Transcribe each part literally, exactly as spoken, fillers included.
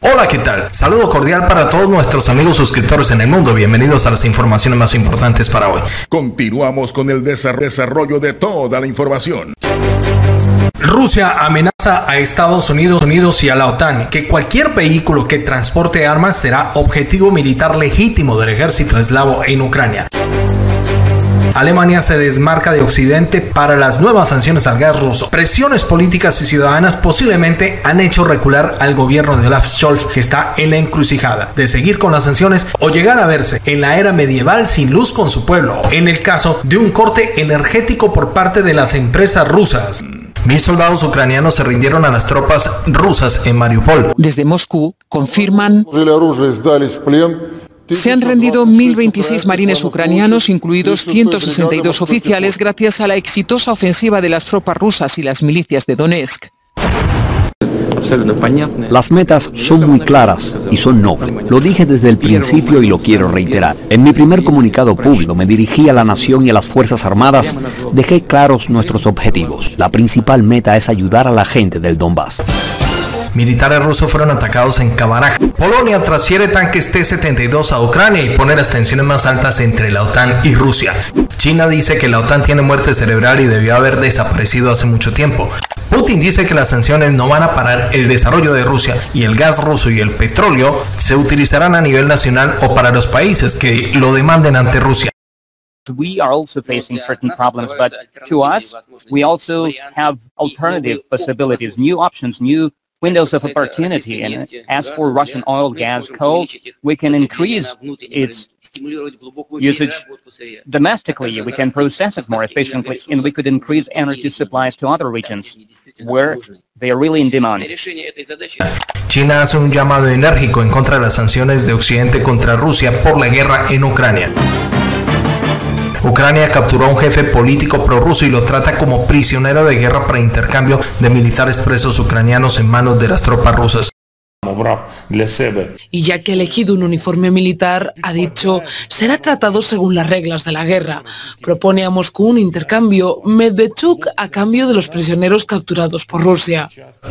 Hola, ¿qué tal? Saludo cordial para todos nuestros amigos suscriptores en el mundo. Bienvenidos a las informaciones más importantes para hoy. Continuamos con el desarrollo de toda la información. Rusia amenaza a Estados Unidos, Unidos y a la OTAN que cualquier vehículo que transporte armas será objetivo militar legítimo del ejército eslavo en Ucrania. Alemania se desmarca de Occidente para las nuevas sanciones al gas ruso. Presiones políticas y ciudadanas posiblemente han hecho recular al gobierno de Olaf Scholz, que está en la encrucijada de seguir con las sanciones o llegar a verse en la era medieval sin luz con su pueblo, en el caso de un corte energético por parte de las empresas rusas. Mil soldados ucranianos se rindieron a las tropas rusas en Mariupol. Desde Moscú confirman se han rendido mil veintiséis marines ucranianos, incluidos ciento sesenta y dos oficiales, gracias a la exitosa ofensiva de las tropas rusas y las milicias de Donetsk. Las metas son muy claras y son no. Lo dije desde el principio y lo quiero reiterar. En mi primer comunicado público me dirigí a la nación y a las Fuerzas Armadas. Dejé claros nuestros objetivos. La principal meta es ayudar a la gente del Donbass. Militares rusos fueron atacados en Kabaraj. Polonia transfiere tanques T setenta y dos a Ucrania y pone las tensiones más altas entre la OTAN y Rusia. China dice que la OTAN tiene muerte cerebral y debió haber desaparecido hace mucho tiempo. Putin dice que las sanciones no van a parar el desarrollo de Rusia y el gas ruso y el petróleo se utilizarán a nivel nacional o para los países que lo demanden ante Rusia. We are also facing certain problems, but to us, we also have alternative possibilities, new options, new windows of opportunity. And as for Russian oil, gas, coal, we can increase its usage domestically, we can process it more efficiently, and we could increase energy supplies to other regions where they are really in demand. China hace un llamado enérgico en contra de las sanciones de Occidente contra Rusia por la guerra en Ucrania. Ucrania capturó a un jefe político prorruso y lo trata como prisionero de guerra para intercambio de militares presos ucranianos en manos de las tropas rusas. Y ya que ha elegido un uniforme militar, ha dicho, será tratado según las reglas de la guerra. Propone a Moscú un intercambio Medvedchuk a cambio de los prisioneros capturados por Rusia.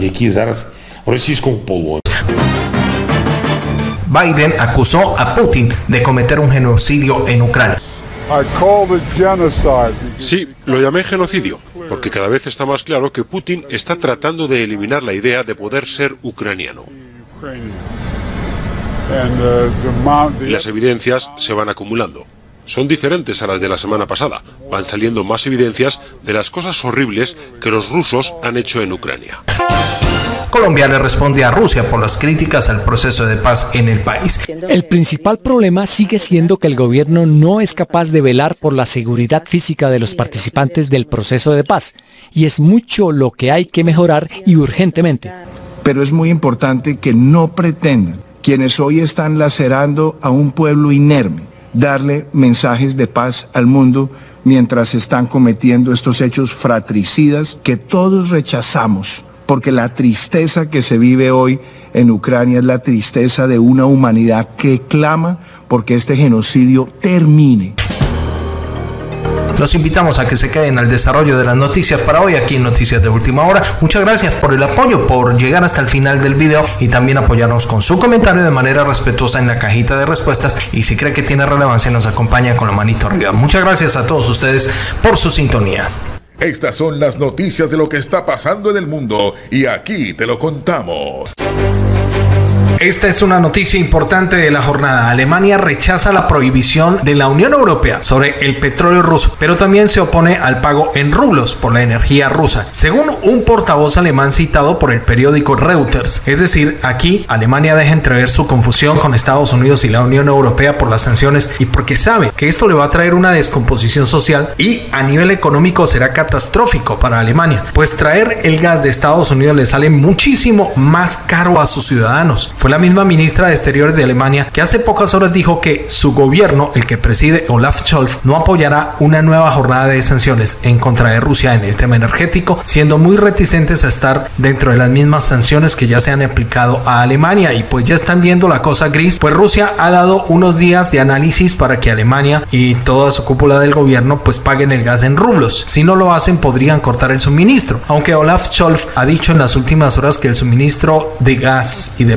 Biden acusó a Putin de cometer un genocidio en Ucrania. Sí, lo llamé genocidio, porque cada vez está más claro que Putin está tratando de eliminar la idea de poder ser ucraniano. Y las evidencias se van acumulando. Son diferentes a las de la semana pasada. Van saliendo más evidencias de las cosas horribles que los rusos han hecho en Ucrania. Colombia le responde a Rusia por las críticas al proceso de paz en el país. El principal problema sigue siendo que el gobierno no es capaz de velar por la seguridad física de los participantes del proceso de paz, y es mucho lo que hay que mejorar y urgentemente. Pero es muy importante que no pretendan quienes hoy están lacerando a un pueblo inerme darle mensajes de paz al mundo mientras están cometiendo estos hechos fratricidas que todos rechazamos. Porque la tristeza que se vive hoy en Ucrania es la tristeza de una humanidad que clama porque este genocidio termine. Los invitamos a que se queden al desarrollo de las noticias para hoy aquí en Noticias de Última Hora. Muchas gracias por el apoyo, por llegar hasta el final del video y también apoyarnos con su comentario de manera respetuosa en la cajita de respuestas. Y si cree que tiene relevancia, nos acompaña con la manito arriba. Muchas gracias a todos ustedes por su sintonía. Estas son las noticias de lo que está pasando en el mundo y aquí te lo contamos. Esta es una noticia importante de la jornada. Alemania rechaza la prohibición de la Unión Europea sobre el petróleo ruso, pero también se opone al pago en rublos por la energía rusa, según un portavoz alemán citado por el periódico Reuters. Es decir, aquí Alemania deja entrever su confusión con Estados Unidos y la Unión Europea por las sanciones y porque sabe que esto le va a traer una descomposición social y a nivel económico será catastrófico para Alemania, pues traer el gas de Estados Unidos le sale muchísimo más caro a sus ciudadanos. Fue la misma ministra de Exteriores de Alemania que hace pocas horas dijo que su gobierno, el que preside Olaf Scholz, no apoyará una nueva jornada de sanciones en contra de Rusia en el tema energético, siendo muy reticentes a estar dentro de las mismas sanciones que ya se han aplicado a Alemania. Y pues ya están viendo la cosa gris, pues Rusia ha dado unos días de análisis para que Alemania y toda su cúpula del gobierno pues paguen el gas en rublos. Si no lo hacen podrían cortar el suministro, aunque Olaf Scholz ha dicho en las últimas horas que el suministro de gas y de petróleo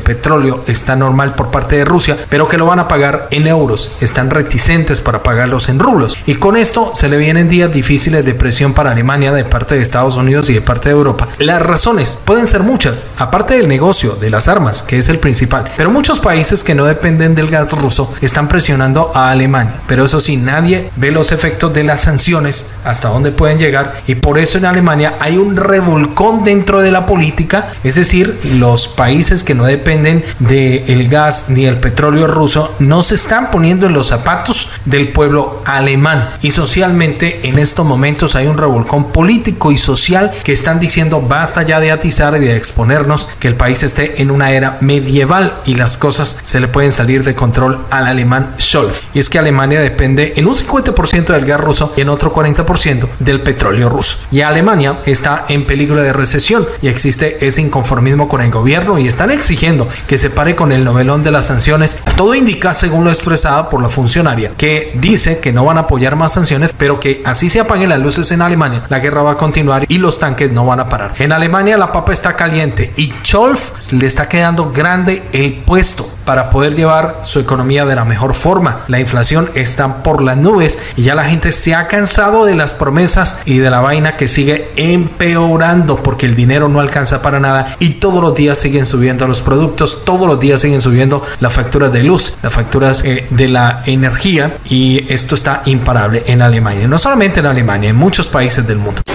petróleo está normal por parte de Rusia, pero que lo van a pagar en euros. Están reticentes para pagarlos en rublos. Y con esto se le vienen días difíciles de presión para Alemania de parte de Estados Unidos y de parte de Europa. Las razones pueden ser muchas, aparte del negocio de las armas, que es el principal. Pero muchos países que no dependen del gas ruso están presionando a Alemania. Pero eso sí, nadie ve los efectos de las sanciones, hasta dónde pueden llegar, y por eso en Alemania hay un revolcón dentro de la política. Es decir, los países que no dependen del gas ni el petróleo ruso no se están poniendo en los zapatos del pueblo alemán, y socialmente en estos momentos hay un revolcón político y social que están diciendo basta ya de atizar y de exponernos, que el país esté en una era medieval y las cosas se le pueden salir de control al alemán Scholz. Y es que Alemania depende en un cincuenta por ciento del gas ruso y en otro cuarenta por ciento del petróleo ruso, y Alemania está en peligro de recesión y existe ese inconformismo con el gobierno y están exigiendo que se pare con el novelón de las sanciones. Todo indica, según lo expresado por la funcionaria, que dice que no van a apoyar más sanciones, pero que así se apaguen las luces en Alemania, la guerra va a continuar y los tanques no van a parar. En Alemania la papa está caliente y Scholz le está quedando grande el puesto para poder llevar su economía de la mejor forma. La inflación está por las nubes y ya la gente se ha cansado de las promesas y de la vaina que sigue empeorando, porque el dinero no alcanza para nada y todos los días siguen subiendo los productos, todos los días siguen subiendo las facturas de luz, las facturas eh, de la energía, y esto está imparable en Alemania. No solamente en Alemania, en muchos países del mundo.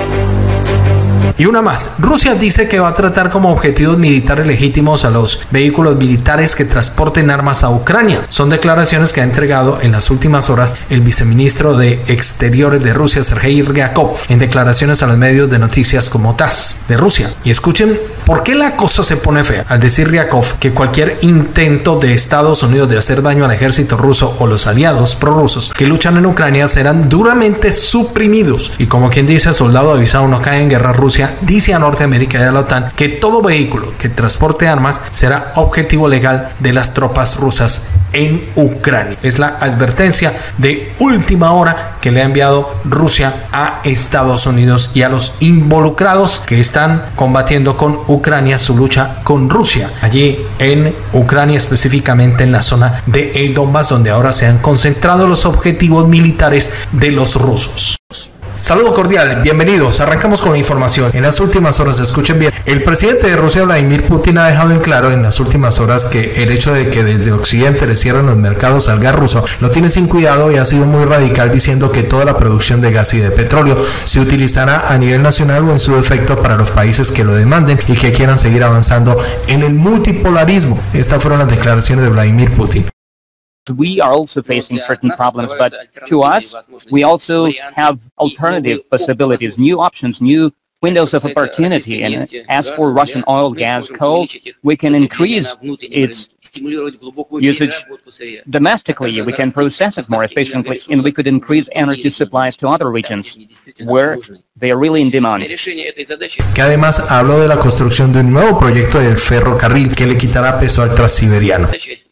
Y una más, Rusia dice que va a tratar como objetivos militares legítimos a los vehículos militares que transporten armas a Ucrania. Son declaraciones que ha entregado en las últimas horas el viceministro de Exteriores de Rusia, Sergei Ryabkov, en declaraciones a los medios de noticias como T A S S de Rusia. Y escuchen por qué la cosa se pone fea al decir Ryabkov que cualquier intento de Estados Unidos de hacer daño al ejército ruso o los aliados prorrusos que luchan en Ucrania serán duramente suprimidos. Y como quien dice, soldado avisado no cae en guerra. Rusia dice a Norteamérica y a la OTAN que todo vehículo que transporte armas será objetivo legal de las tropas rusas en Ucrania. Es la advertencia de última hora que le ha enviado Rusia a Estados Unidos y a los involucrados que están combatiendo con Ucrania su lucha con Rusia, allí en Ucrania, específicamente en la zona de el Donbass, donde ahora se han concentrado los objetivos militares de los rusos. Saludo cordial, bienvenidos. Arrancamos con la información. En las últimas horas, escuchen bien, el presidente de Rusia, Vladimir Putin, ha dejado en claro en las últimas horas que el hecho de que desde Occidente le cierren los mercados al gas ruso lo tiene sin cuidado, y ha sido muy radical diciendo que toda la producción de gas y de petróleo se utilizará a nivel nacional o en su defecto para los países que lo demanden y que quieran seguir avanzando en el multipolarismo. Estas fueron las declaraciones de Vladimir Putin. We are also facing certain problems, but to us, we also have alternative possibilities, new options, new windows of opportunity. And as for Russian oil, gas, coal, we can increase its usage domestically, we can process it more efficiently, and we could increase energy supplies to other regions where they are really in demand. Que además habló de la construcción de un nuevo proyecto del ferrocarril que le quitará peso al transiberiano.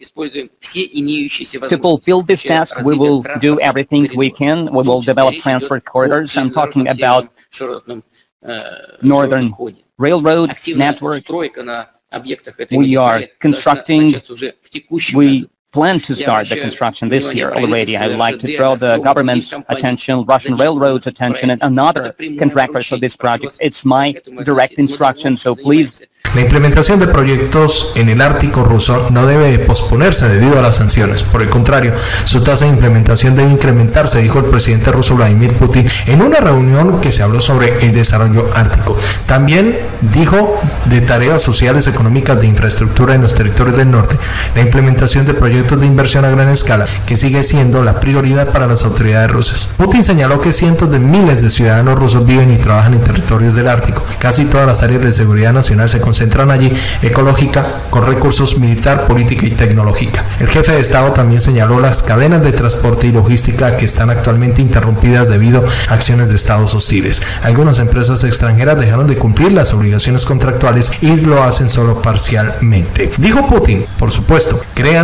To fulfill this task, we will do everything we can. We will develop transport corridors. I'm talking about Northern Railroad network. We are constructing, we plan to start the construction this year already. I would like to draw the government's attention, Russian Railroad's attention, and another contractors of this project. It's my direct instruction, so please. La implementación de proyectos en el Ártico ruso no debe posponerse debido a las sanciones. Por el contrario, su tasa de implementación debe incrementarse, dijo el presidente ruso Vladimir Putin en una reunión que se habló sobre el desarrollo ártico. También dijo de tareas sociales, económicas, de infraestructura en los territorios del norte, la implementación de proyectos de inversión a gran escala, que sigue siendo la prioridad para las autoridades rusas. Putin señaló que cientos de miles de ciudadanos rusos viven y trabajan en territorios del Ártico. Casi todas las áreas de seguridad nacional se concentran allí, ecológica, con recursos militar, política y tecnológica. El jefe de Estado también señaló las cadenas de transporte y logística que están actualmente interrumpidas debido a acciones de estados hostiles. Algunas empresas extranjeras dejaron de cumplir las obligaciones contractuales y lo hacen solo parcialmente. Dijo Putin, por supuesto, crean ciertas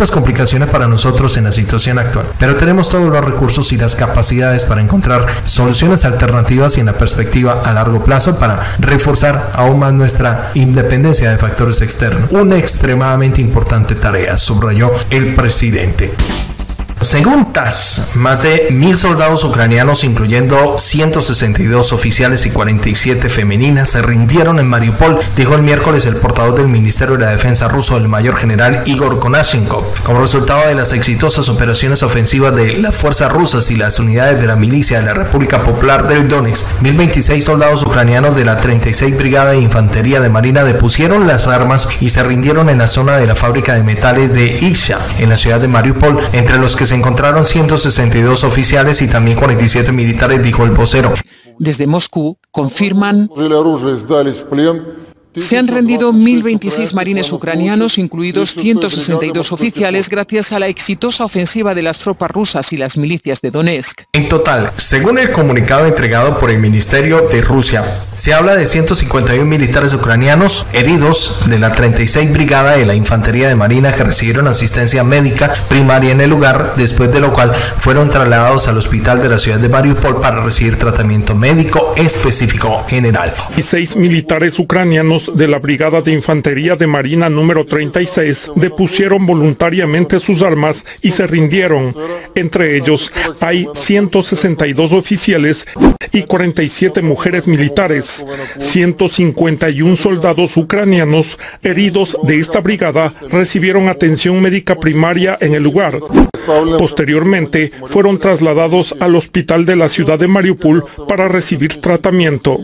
muchas complicaciones para nosotros en la situación actual, pero tenemos todos los recursos y las capacidades para encontrar soluciones alternativas y en la perspectiva a largo plazo para reforzar aún más nuestra independencia de factores externos. Una extremadamente importante tarea, subrayó el presidente. Según T A S S, más de mil soldados ucranianos, incluyendo ciento sesenta y dos oficiales y cuarenta y siete femeninas, se rindieron en Mariupol, dijo el miércoles el portavoz del Ministerio de la Defensa ruso, el mayor general Igor Konashenkov. Como resultado de las exitosas operaciones ofensivas de las fuerzas rusas y las unidades de la milicia de la República Popular del Donetsk, mil veintiséis soldados ucranianos de la treinta y seis Brigada de Infantería de Marina depusieron las armas y se rindieron en la zona de la fábrica de metales de Izhya, en la ciudad de Mariupol, entre los que se encontraron ciento sesenta y dos oficiales y también cuarenta y siete militares, dijo el vocero. Desde Moscú confirman: se han rendido mil veintiséis marines ucranianos, incluidos ciento sesenta y dos oficiales, gracias a la exitosa ofensiva de las tropas rusas y las milicias de Donetsk. En total, según el comunicado entregado por el Ministerio de Rusia, se habla de ciento cincuenta y uno militares ucranianos heridos de la treinta y seis Brigada de la Infantería de Marina que recibieron asistencia médica primaria en el lugar, después de lo cual fueron trasladados al hospital de la ciudad de Mariupol para recibir tratamiento médico específico general. Y seis militares ucranianos de la Brigada de Infantería de Marina número treinta y seis depusieron voluntariamente sus armas y se rindieron. Entre ellos hay ciento sesenta y dos oficiales y cuarenta y siete mujeres militares. ciento cincuenta y uno soldados ucranianos heridos de esta brigada recibieron atención médica primaria en el lugar. Posteriormente fueron trasladados al hospital de la ciudad de Mariupol para recibir tratamiento.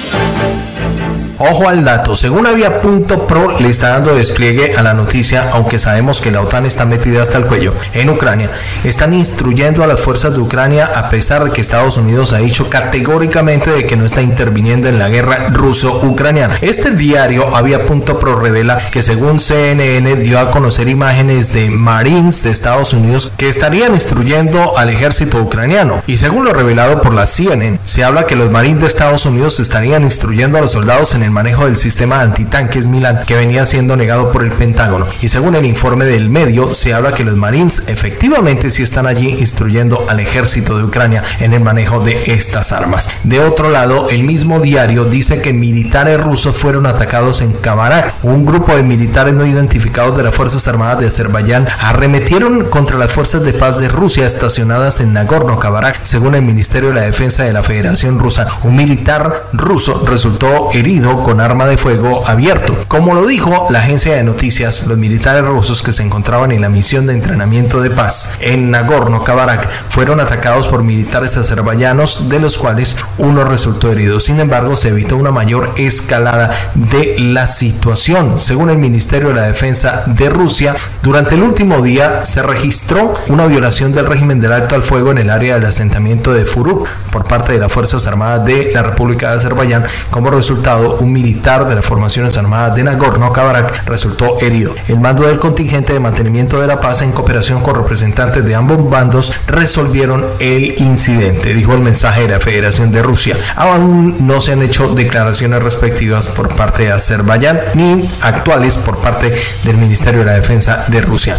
Ojo al dato, según Avia.pro le está dando despliegue a la noticia, aunque sabemos que la OTAN está metida hasta el cuello en Ucrania. Están instruyendo a las fuerzas de Ucrania, a pesar de que Estados Unidos ha dicho categóricamente de que no está interviniendo en la guerra ruso-ucraniana. Este diario Avia.pro revela que según C N N dio a conocer imágenes de Marines de Estados Unidos que estarían instruyendo al ejército ucraniano. Y según lo revelado por la C N N, se habla que los Marines de Estados Unidos estarían instruyendo a los soldados en el manejo del sistema antitanques Milan, que venía siendo negado por el Pentágono. Y según el informe del medio, se habla que los Marines efectivamente sí están allí instruyendo al ejército de Ucrania en el manejo de estas armas. De otro lado, el mismo diario dice que militares rusos fueron atacados en Kabarak. Un grupo de militares no identificados de las Fuerzas Armadas de Azerbaiyán arremetieron contra las fuerzas de paz de Rusia estacionadas en Nagorno-Karabaj. Según el Ministerio de la Defensa de la Federación Rusa, un militar ruso resultó herido con arma de fuego abierto. Como lo dijo la agencia de noticias, los militares rusos que se encontraban en la misión de entrenamiento de paz en Nagorno-Karabaj fueron atacados por militares azerbaiyanos, de los cuales uno resultó herido. Sin embargo, se evitó una mayor escalada de la situación. Según el Ministerio de la Defensa de Rusia, durante el último día se registró una violación del régimen del alto al fuego en el área del asentamiento de Furuk por parte de las Fuerzas Armadas de la República de Azerbaiyán. Como resultado, un militar de las formaciones armadas de Nagorno-Karabaj resultó herido. El mando del contingente de mantenimiento de la paz, en cooperación con representantes de ambos bandos, resolvieron el incidente, dijo el mensaje de la Federación de Rusia. Aún no se han hecho declaraciones respectivas por parte de Azerbaiyán ni actuales por parte del Ministerio de la Defensa de Rusia.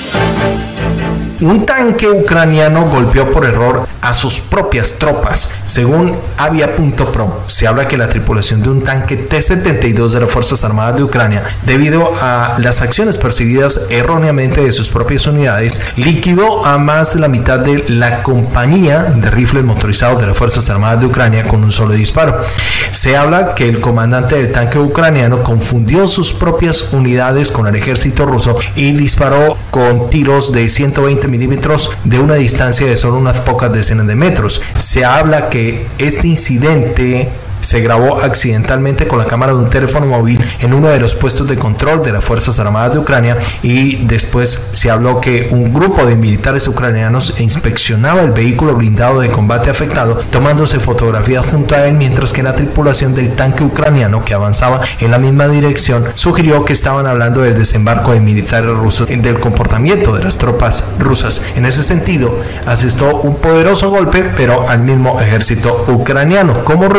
Un tanque ucraniano golpeó por error a sus propias tropas. Según Avia.pro, se habla que la tripulación de un tanque T setenta y dos de las Fuerzas Armadas de Ucrania, debido a las acciones percibidas erróneamente de sus propias unidades, liquidó a más de la mitad de la compañía de rifles motorizados de las Fuerzas Armadas de Ucrania con un solo disparo. Se habla que el comandante del tanque ucraniano confundió sus propias unidades con el ejército ruso y disparó con tiros de ciento veinte milímetros de una distancia de solo unas pocas decenas de metros. Se habla que este incidente se grabó accidentalmente con la cámara de un teléfono móvil en uno de los puestos de control de las Fuerzas Armadas de Ucrania, y después se habló que un grupo de militares ucranianos inspeccionaba el vehículo blindado de combate afectado, tomándose fotografías junto a él, mientras que la tripulación del tanque ucraniano, que avanzaba en la misma dirección, sugirió que estaban hablando del desembarco de militares rusos, del comportamiento de las tropas rusas. En ese sentido, asestó un poderoso golpe, pero al mismo ejército ucraniano. Como resultado,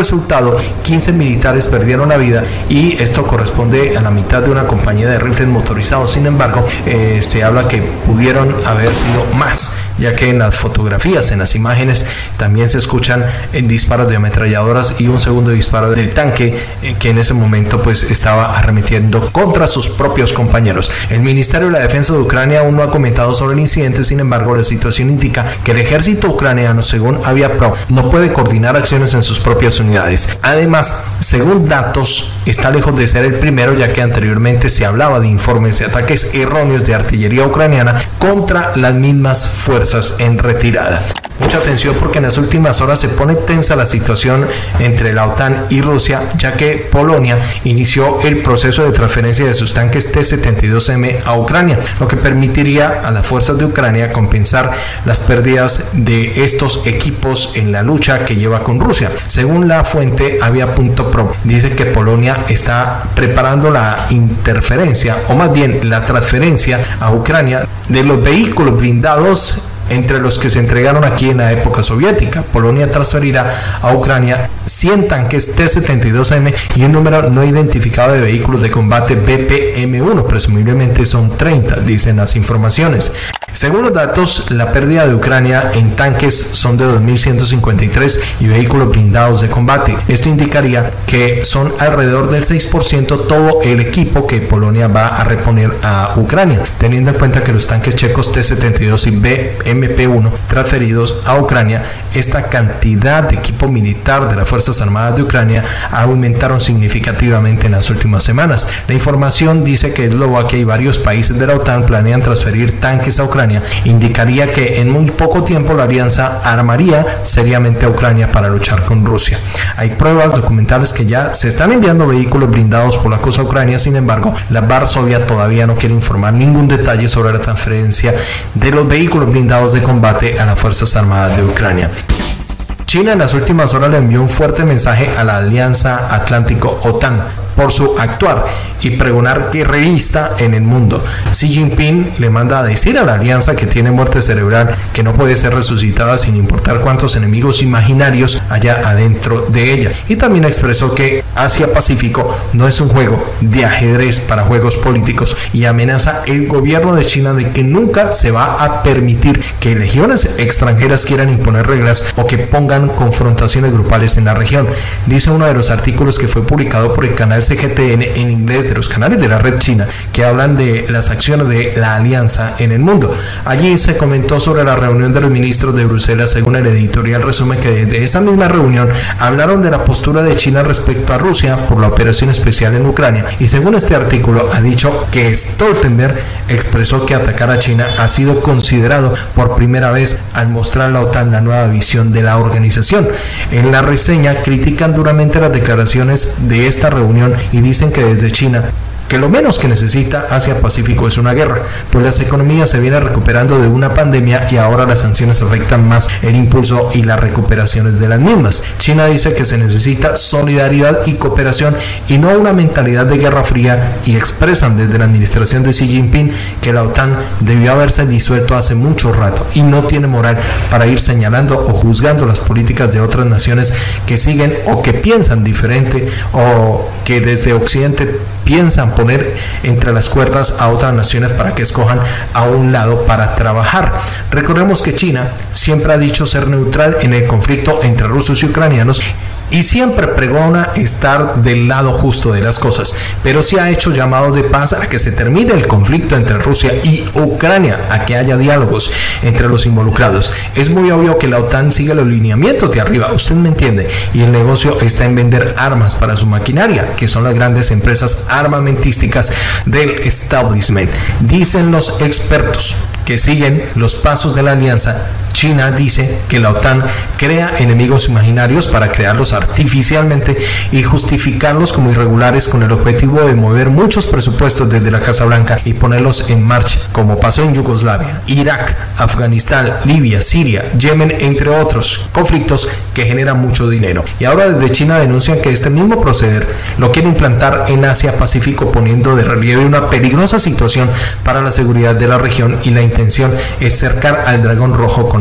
pasado quince militares perdieron la vida y esto corresponde a la mitad de una compañía de rifles motorizados. Sin embargo, eh, se habla que pudieron haber sido más, ya que en las fotografías, en las imágenes, también se escuchan en disparos de ametralladoras y un segundo disparo del tanque eh, que en ese momento pues estaba arremetiendo contra sus propios compañeros. El Ministerio de la Defensa de Ucrania aún no ha comentado sobre el incidente. Sin embargo, la situación indica que el ejército ucraniano, según Aviapro, no puede coordinar acciones en sus propias unidades. Además, según datos, está lejos de ser el primero, ya que anteriormente se hablaba de informes de ataques erróneos de artillería ucraniana contra las mismas fuerzas en retirada. Mucha atención, porque en las últimas horas se pone tensa la situación entre la OTAN y Rusia, ya que Polonia inició el proceso de transferencia de sus tanques T setenta y dos M a Ucrania, lo que permitiría a las fuerzas de Ucrania compensar las pérdidas de estos equipos en la lucha que lleva con Rusia. Según la fuente avia punto pro, dice que Polonia está preparando la interferencia, o más bien la transferencia a Ucrania de los vehículos blindados entre los que se entregaron aquí en la época soviética. Polonia transferirá a Ucrania cien tanques T setenta y dos M y un número no identificado de vehículos de combate B P M uno, presumiblemente son treinta, dicen las informaciones. Según los datos, la pérdida de Ucrania en tanques son de dos mil ciento cincuenta y tres y vehículos blindados de combate. Esto indicaría que son alrededor del seis por ciento todo el equipo que Polonia va a reponer a Ucrania, teniendo en cuenta que los tanques checos T setenta y dos y B M P uno transferidos a Ucrania, esta cantidad de equipo militar de las Fuerzas Armadas de Ucrania aumentaron significativamente en las últimas semanas. La información dice que Eslovaquia y varios países de la OTAN planean transferir tanques a Ucrania. Indicaría que en muy poco tiempo la alianza armaría seriamente a Ucrania para luchar con Rusia. Hay pruebas documentales que ya se están enviando vehículos blindados por la cosa a Ucrania. Sin embargo, la Varsovia todavía no quiere informar ningún detalle sobre la transferencia de los vehículos blindados de combate a las Fuerzas Armadas de Ucrania. China en las últimas horas le envió un fuerte mensaje a la Alianza Atlántico OTAN por su actuar y pregonar guerrerista en el mundo. Xi Jinping le manda a decir a la alianza que tiene muerte cerebral, que no puede ser resucitada sin importar cuántos enemigos imaginarios haya adentro de ella. Y también expresó que Asia-Pacífico no es un juego de ajedrez para juegos políticos y amenaza el gobierno de China de que nunca se va a permitir que legiones extranjeras quieran imponer reglas o que pongan confrontaciones grupales en la región. Dice uno de los artículos que fue publicado por el canal C G T N en inglés de los canales de la red china que hablan de las acciones de la alianza en el mundo. Allí se comentó sobre la reunión de los ministros de Bruselas. Según el editorial resume que desde esa misma reunión hablaron de la postura de China respecto a Rusia por la operación especial en Ucrania, y según este artículo ha dicho que Stoltenberg expresó que atacar a China ha sido considerado por primera vez al mostrar a la OTAN la nueva visión de la organización. En la reseña critican duramente las declaraciones de esta reunión y dicen que desde China que lo menos que necesita Asia-Pacífico es una guerra, pues las economías se vienen recuperando de una pandemia y ahora las sanciones afectan más el impulso y las recuperaciones de las mismas. China dice que se necesita solidaridad y cooperación y no una mentalidad de guerra fría, y expresan desde la administración de Xi Jinping que la OTAN debió haberse disuelto hace mucho rato y no tiene moral para ir señalando o juzgando las políticas de otras naciones que siguen o que piensan diferente o que desde Occidente piensan poner entre las cuerdas a otras naciones para que escojan a un lado para trabajar. Recordemos que China siempre ha dicho ser neutral en el conflicto entre rusos y ucranianos y siempre pregona estar del lado justo de las cosas, pero sí ha hecho llamados de paz a que se termine el conflicto entre Rusia y Ucrania, a que haya diálogos entre los involucrados. Es muy obvio que la OTAN sigue los lineamientos de arriba, usted me entiende, y el negocio está en vender armas para su maquinaria, que son las grandes empresas armamentísticas del establishment. Dicen los expertos que siguen los pasos de la alianza. China dice que la OTAN crea enemigos imaginarios para crearlos artificialmente y justificarlos como irregulares con el objetivo de mover muchos presupuestos desde la Casa Blanca y ponerlos en marcha, como pasó en Yugoslavia, Irak, Afganistán, Libia, Siria, Yemen, entre otros conflictos que generan mucho dinero. Y ahora desde China denuncian que este mismo proceder lo quiere implantar en Asia-Pacífico, poniendo de relieve una peligrosa situación para la seguridad de la región, y la intención es cercar al dragón rojo con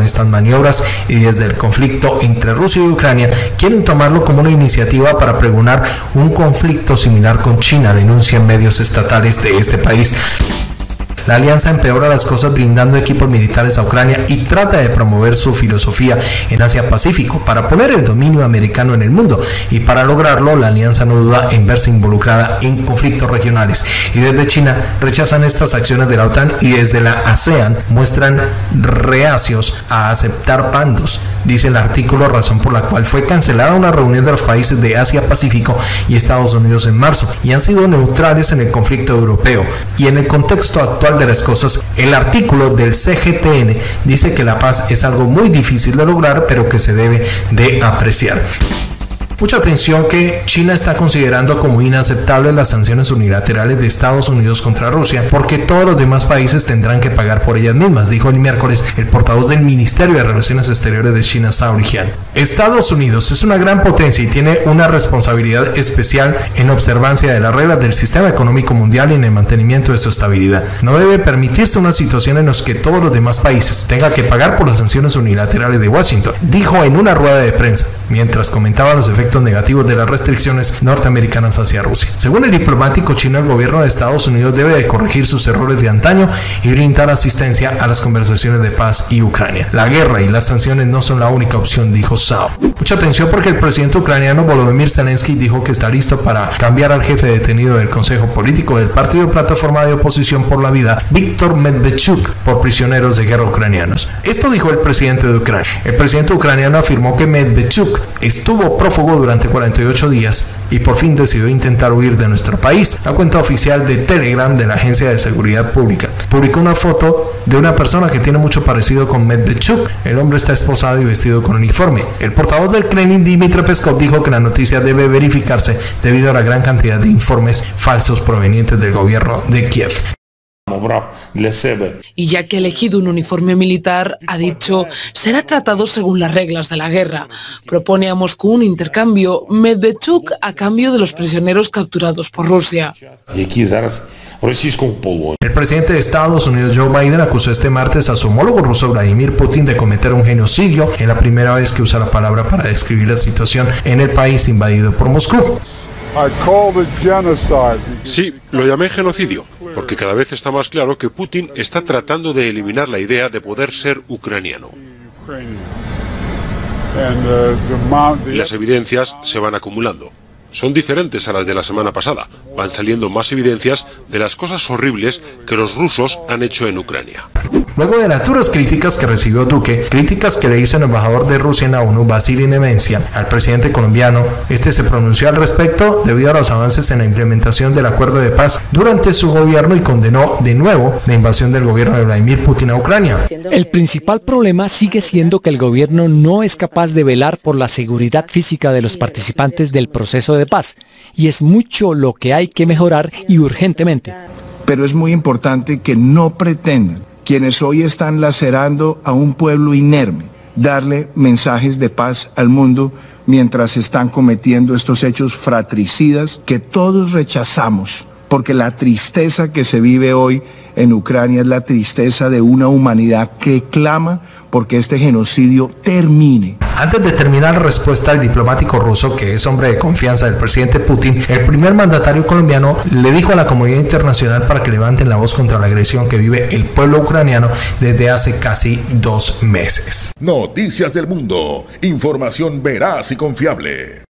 estas maniobras y desde el conflicto entre Rusia y Ucrania quieren tomarlo como una iniciativa para pregonar un conflicto similar con China, denuncian medios estatales de este país. La alianza empeora las cosas brindando equipos militares a Ucrania y trata de promover su filosofía en Asia-Pacífico para poner el dominio americano en el mundo, y para lograrlo la alianza no duda en verse involucrada en conflictos regionales. Y desde China rechazan estas acciones de la OTAN y desde la ASEAN muestran reacios a aceptar bandos. Dice el artículo, razón por la cual fue cancelada una reunión de los países de Asia-Pacífico y Estados Unidos en marzo, y han sido neutrales en el conflicto europeo. Y en el contexto actual de las cosas, el artículo del C G T N dice que la paz es algo muy difícil de lograr, pero que se debe de apreciar. Mucha atención que China está considerando como inaceptables las sanciones unilaterales de Estados Unidos contra Rusia, porque todos los demás países tendrán que pagar por ellas mismas, dijo el miércoles el portavoz del Ministerio de Relaciones Exteriores de China, Zhao Lijian. Estados Unidos es una gran potencia y tiene una responsabilidad especial en observancia de las reglas del sistema económico mundial y en el mantenimiento de su estabilidad. No debe permitirse una situación en la que todos los demás países tengan que pagar por las sanciones unilaterales de Washington, dijo en una rueda de prensa, mientras comentaba los efectos negativos de las restricciones norteamericanas hacia Rusia. Según el diplomático chino, el gobierno de Estados Unidos debe de corregir sus errores de antaño y brindar asistencia a las conversaciones de paz y Ucrania. La guerra y las sanciones no son la única opción, dijo Zhao. Mucha atención porque el presidente ucraniano Volodymyr Zelensky dijo que está listo para cambiar al jefe detenido del Consejo Político del Partido Plataforma de Oposición por la Vida, Víctor Medvedchuk, por prisioneros de guerra ucranianos. Esto dijo el presidente de Ucrania. El presidente ucraniano afirmó que Medvedchuk estuvo prófugo durante cuarenta y ocho días y por fin decidió intentar huir de nuestro país. La cuenta oficial de Telegram de la Agencia de Seguridad Pública publicó una foto de una persona que tiene mucho parecido con Medvedchuk. El hombre está esposado y vestido con uniforme. El portavoz del Kremlin, Dmitry Peskov, dijo que la noticia debe verificarse debido a la gran cantidad de informes falsos provenientes del gobierno de Kiev. Y ya que ha elegido un uniforme militar, ha dicho, será tratado según las reglas de la guerra. Propone a Moscú un intercambio, Medvedchuk a cambio de los prisioneros capturados por Rusia. El presidente de Estados Unidos, Joe Biden, acusó este martes a su homólogo ruso Vladimir Putin de cometer un genocidio, en la primera vez que usa la palabra para describir la situación en el país invadido por Moscú. Sí, lo llamé genocidio, porque cada vez está más claro que Putin está tratando de eliminar la idea de poder ser ucraniano. Y las evidencias se van acumulando. Son diferentes a las de la semana pasada. Van saliendo más evidencias de las cosas horribles que los rusos han hecho en Ucrania. Luego de las duras críticas que recibió Duque, críticas que le hizo el embajador de Rusia en la ONU, Vasily Nevencia, al presidente colombiano, este se pronunció al respecto debido a los avances en la implementación del acuerdo de paz durante su gobierno y condenó de nuevo la invasión del gobierno de Vladimir Putin a Ucrania. El principal problema sigue siendo que el gobierno no es capaz de velar por la seguridad física de los participantes del proceso de paz, y es mucho lo que hay que mejorar y urgentemente. Pero es muy importante que no pretendan quienes hoy están lacerando a un pueblo inerme darle mensajes de paz al mundo mientras están cometiendo estos hechos fratricidas que todos rechazamos, porque la tristeza que se vive hoy en Ucrania es la tristeza de una humanidad que clama porque este genocidio termine. Antes de terminar la respuesta al diplomático ruso, que es hombre de confianza del presidente Putin, el primer mandatario colombiano le dijo a la comunidad internacional para que levanten la voz contra la agresión que vive el pueblo ucraniano desde hace casi dos meses. Noticias del mundo, información veraz y confiable.